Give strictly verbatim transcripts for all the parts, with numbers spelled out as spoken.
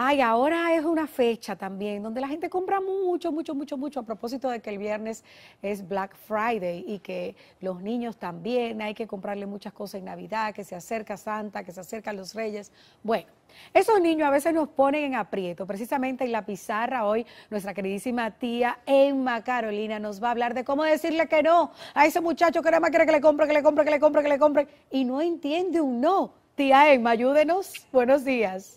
Ay, ahora es una fecha también donde la gente compra mucho, mucho, mucho, mucho, a propósito de que el viernes es Black Friday y que los niños también hay que comprarle muchas cosas en Navidad, que se acerca Santa, que se acercan los Reyes. Bueno, esos niños a veces nos ponen en aprieto. Precisamente en la pizarra hoy nuestra queridísima tía Emma Carolina nos va a hablar de cómo decirle que no a ese muchacho que nada más quiere que le compre, que le compre, que le compre, que le compre y no entiende un no. Tía Emma, ayúdenos. Buenos días.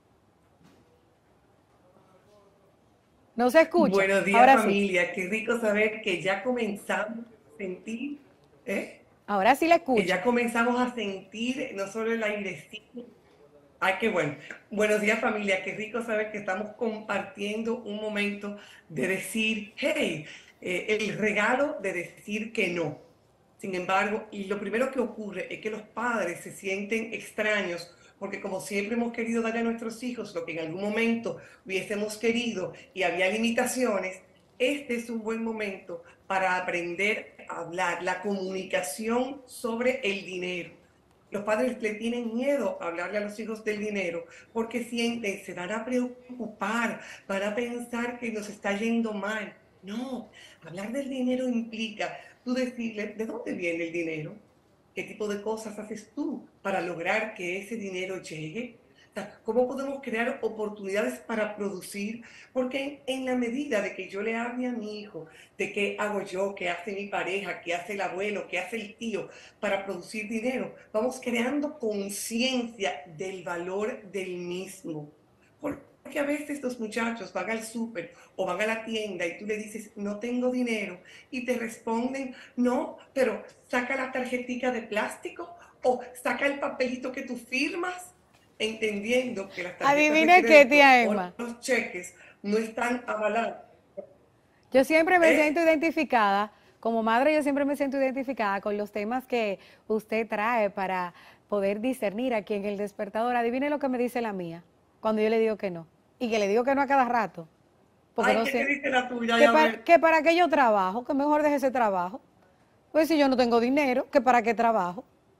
No se escucha. Buenos días Ahora sí. familia, qué rico saber que ya comenzamos a sentir, ¿eh? Ahora sí la Que escucho. ya comenzamos a sentir no solo el airecito. Ay, qué bueno. Buenos días familia, qué rico saber que estamos compartiendo un momento de decir, hey, eh, el regalo de decir que no. Sin embargo, y lo primero que ocurre es que los padres se sienten extraños porque como siempre hemos querido darle a nuestros hijos lo que en algún momento hubiésemos querido y había limitaciones, este es un buen momento para aprender a hablar, la comunicación sobre el dinero. Los padres le tienen miedo a hablarle a los hijos del dinero porque sienten, se van a preocupar, van a pensar que nos está yendo mal. No, hablar del dinero implica tú decirle de dónde viene el dinero, qué tipo de cosas haces tú para lograr que ese dinero llegue. O sea, ¿cómo podemos crear oportunidades para producir? Porque en la medida de que yo le hable a mi hijo de qué hago yo, qué hace mi pareja, qué hace el abuelo, qué hace el tío para producir dinero, vamos creando conciencia del valor del mismo. Porque a veces los muchachos van al súper o van a la tienda y tú le dices, no tengo dinero, y te responden, no, pero saca la tarjetita de plástico o saca el papelito que tú firmas, entendiendo que las tarjetas de Adivine qué, crédito tía o Emma. los cheques no están avalados. Yo siempre me siento ¿Eh? identificada, como madre yo siempre me siento identificada con los temas que usted trae para poder discernir aquí en el despertador. Adivine lo que me dice la mía cuando yo le digo que no. Y que le digo que no a cada rato. Porque Ay, no ¿qué te sé. dice la tuya? Que, Ya para, ver. que para qué yo trabajo, que mejor deje ese trabajo. Pues si yo no tengo dinero, que para qué trabajo.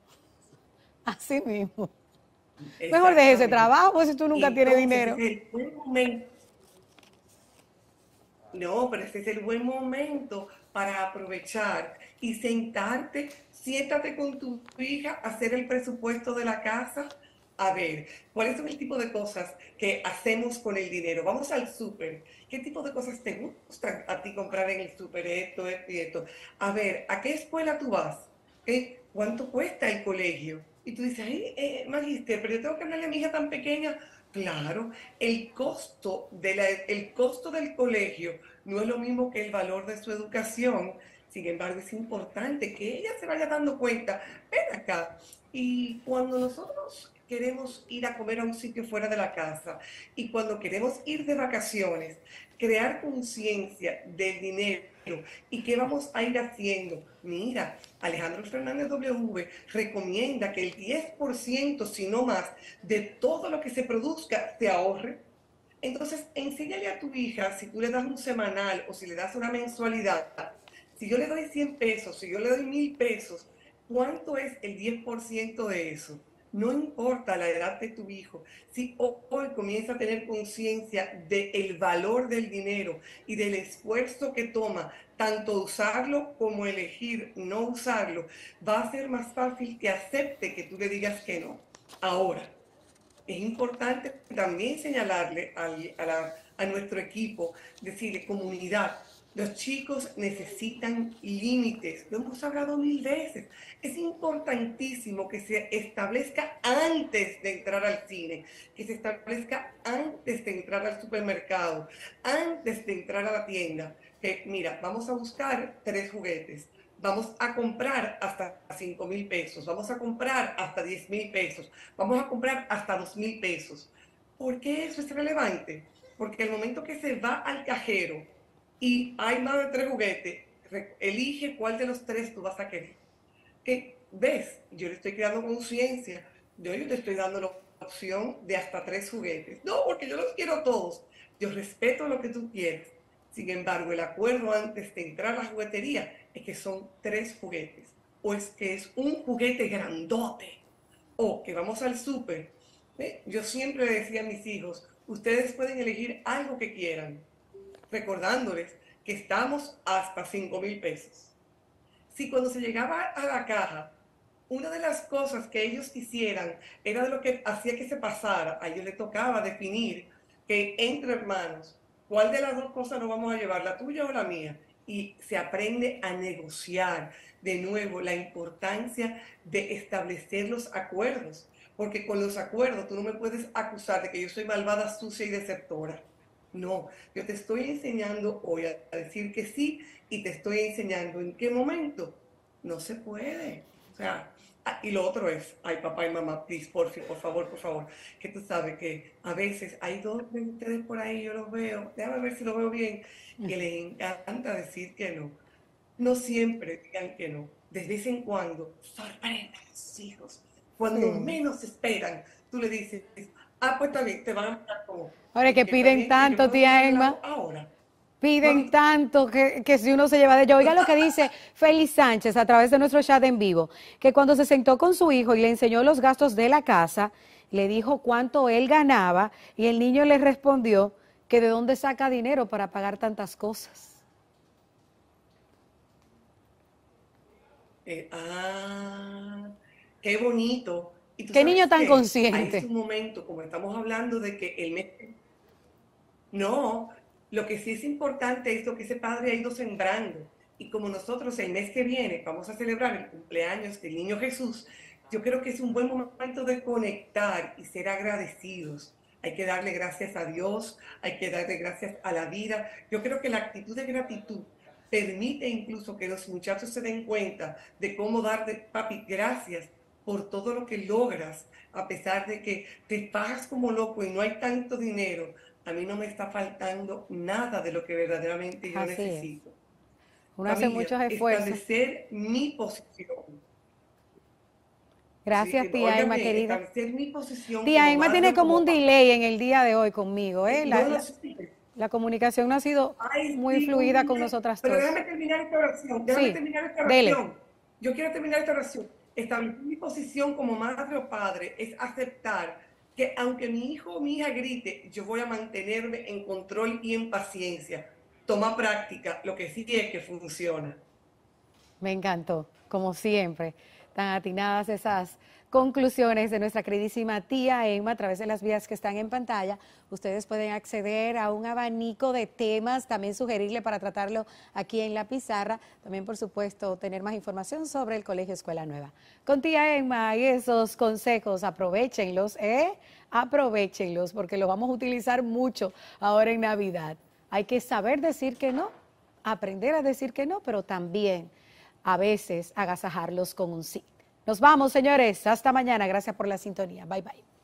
Así mismo. Mejor deje ese Exactamente. trabajo, pues si tú nunca tienes Entonces, dinero. ese es el buen momento. No, pero ese es el buen momento para aprovechar y sentarte, siéntate con tu hija, hacer el presupuesto de la casa. A ver, ¿cuáles son el tipo de cosas que hacemos con el dinero? Vamos al súper. ¿Qué tipo de cosas te gustan a ti comprar en el súper? Esto, esto y esto. A ver, ¿a qué escuela tú vas? ¿Eh? ¿Cuánto cuesta el colegio? Y tú dices, ay, eh, magister, pero yo tengo que hablarle a mi hija tan pequeña. Claro, el costo, de la, el costo del colegio no es lo mismo que el valor de su educación. Sin embargo, es importante que ella se vaya dando cuenta, ven acá. Y cuando nosotros queremos ir a comer a un sitio fuera de la casa y cuando queremos ir de vacaciones, crear conciencia del dinero y qué vamos a ir haciendo. Mira, Alejandro Fernández W recomienda que el diez por ciento, si no más, de todo lo que se produzca se ahorre. Entonces, enséñale a tu hija, si tú le das un semanal o si le das una mensualidad, si yo le doy cien pesos, si yo le doy mil pesos, ¿cuánto es el diez por ciento de eso? No importa la edad de tu hijo, si hoy comienza a tener conciencia del valor del dinero y del esfuerzo que toma, tanto usarlo como elegir no usarlo, va a ser más fácil que acepte que tú le digas que no. Ahora, es importante también señalarle al, a, la, a nuestro equipo, decirle, comunidad, los chicos necesitan límites, lo hemos hablado mil veces. Es importantísimo que se establezca antes de entrar al cine, que se establezca antes de entrar al supermercado, antes de entrar a la tienda, que mira, vamos a buscar tres juguetes, vamos a comprar hasta cinco mil pesos, vamos a comprar hasta diez mil pesos, vamos a comprar hasta dos mil pesos. ¿Por qué eso es relevante? Porque el momento que se va al cajero y hay más de tres juguetes, elige cuál de los tres tú vas a querer. ¿Qué ves? Yo le estoy creando conciencia. Yo, yo te estoy dando la opción de hasta tres juguetes. No, porque yo los quiero todos. Yo respeto lo que tú quieres. Sin embargo, el acuerdo antes de entrar a la juguetería es que son tres juguetes. O es que es un juguete grandote. O que vamos al súper. ¿eh? Yo siempre le decía a mis hijos, ustedes pueden elegir algo que quieran, recordándoles que estamos hasta cinco mil pesos. Si cuando se llegaba a la caja, una de las cosas que ellos quisieran era de lo que hacía que se pasara, a ellos les tocaba definir que entre hermanos, ¿cuál de las dos cosas nos vamos a llevar, la tuya o la mía? Y se aprende a negociar. De nuevo, la importancia de establecer los acuerdos, porque con los acuerdos tú no me puedes acusar de que yo soy malvada, sucia y deceptora. No, yo te estoy enseñando hoy a decir que sí y te estoy enseñando en qué momento no se puede. O sea, y lo otro es, ay papá y mamá, please, por, por favor, por favor, que tú sabes que a veces hay dos de ustedes por ahí, yo los veo, déjame ver si lo veo bien, que les encanta decir que no. No siempre digan que no. De vez en cuando, sorprendan a sus hijos. Cuando sí. menos esperan, tú le dices, ah, pues también te van a mirar como... Ahora que piden tanto, tía Emma. Ahora. Piden tanto que, que si uno se lleva de ello. Oiga lo que dice Félix Sánchez a través de nuestro chat en vivo, que cuando se sentó con su hijo y le enseñó los gastos de la casa, le dijo cuánto él ganaba y el niño le respondió que de dónde saca dinero para pagar tantas cosas. Eh, ah, qué bonito. ¿Y qué niño tan consciente? Hay un momento, como estamos hablando de que el mes... No, lo que sí es importante es lo que ese padre ha ido sembrando. Y como nosotros el mes que viene vamos a celebrar el cumpleaños del niño Jesús, yo creo que es un buen momento de conectar y ser agradecidos. Hay que darle gracias a Dios, hay que darle gracias a la vida. Yo creo que la actitud de gratitud permite incluso que los muchachos se den cuenta de cómo dar de papi gracias por todo lo que logras, a pesar de que te pagas como loco y no hay tanto dinero. A mí no me está faltando nada de lo que verdaderamente yo Así necesito. Es. Uno Familia, hace muchos esfuerzos. Establecer mi posición. Gracias, sí, tía Emma, bien, querida. Establecer mi posición. Tía Emma tiene como, como un delay en el día de hoy conmigo, ¿eh? La, no la, la comunicación no ha sido Ay, muy sí, fluida con nosotras pero todas. Pero déjame terminar esta oración. Déjame sí, terminar esta dele. oración. Yo quiero terminar esta oración. Establecer mi posición como madre o padre es aceptar que aunque mi hijo o mi hija grite, yo voy a mantenerme en control y en paciencia. Toma práctica, lo que sí es que funciona. Me encantó, como siempre, tan atinadas esas conclusiones de nuestra queridísima tía Emma a través de las vías que están en pantalla. Ustedes pueden acceder a un abanico de temas, también sugerirle para tratarlo aquí en la pizarra. También, por supuesto, tener más información sobre el Colegio Escuela Nueva. Con tía Emma y esos consejos, aprovéchenlos, ¿eh? Aprovéchenlos porque los vamos a utilizar mucho ahora en Navidad. Hay que saber decir que no, aprender a decir que no, pero también a veces agasajarlos con un sí. Nos vamos, señores. Hasta mañana. Gracias por la sintonía. Bye, bye.